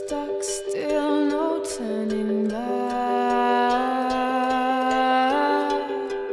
stuck still, no turning back.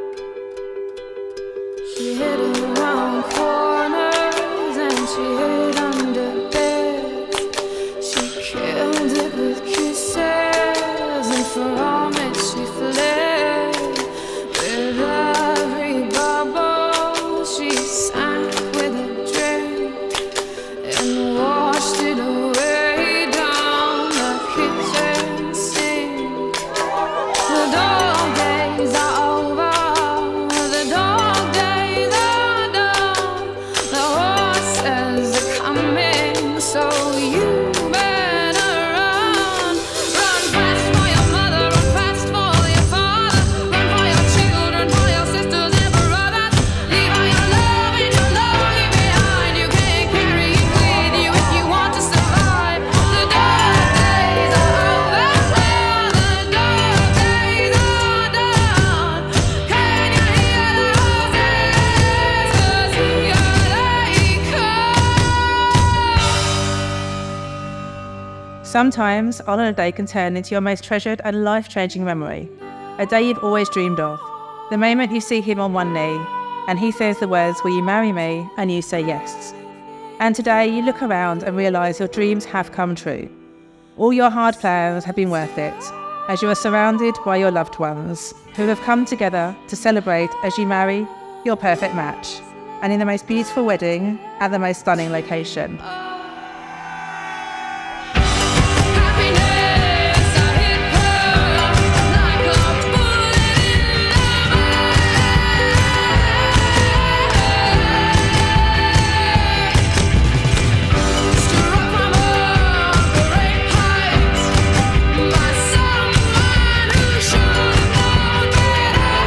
She hid around corners and she hid under beds. She killed it with kisses, and from it she fled. With every bubble she sank with a drink and washed it away down the kitchen sink. The dog days are over, the dog days are done. The horses are coming, so you better run. Run fast for your mother, run fast for your father, run for your children, for your sisters and brothers. Leave all your love and your longing behind. You can't carry it with you if you want to survive. The dark days are over, the dark days are done. Can you hear the roses? 'Cause here they come. Sometimes on a day can turn into your most treasured and life-changing memory. A day you've always dreamed of. The moment you see him on one knee and he says the words, "Will you marry me?" and you say yes. And today you look around and realise your dreams have come true. All your hard plans have been worth it, as you are surrounded by your loved ones who have come together to celebrate as you marry your perfect match, and in the most beautiful wedding at the most stunning location. Happiness, I hit her like a bullet in the back. Struck from a great height by someone who should have known better.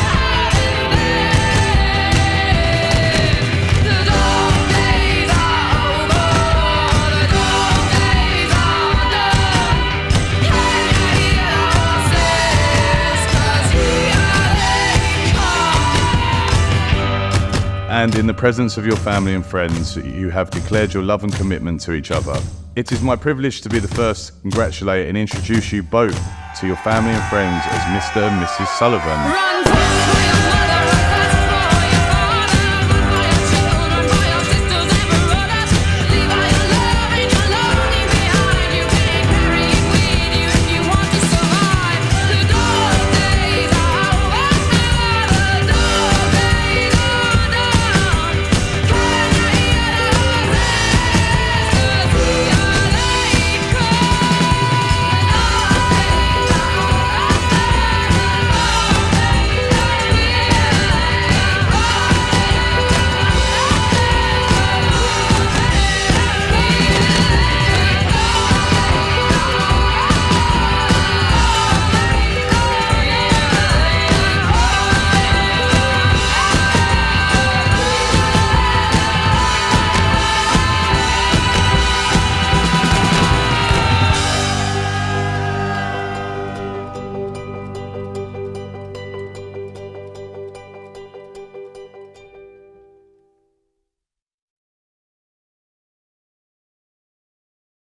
The dog days are over, the dog days are done. Can you hear the horses? 'Cause here they come. And in the presence of your family and friends, you have declared your love and commitment to each other. It is my privilege to be the first to congratulate and introduce you both to your family and friends as Mr. and Mrs. Sullivan. Run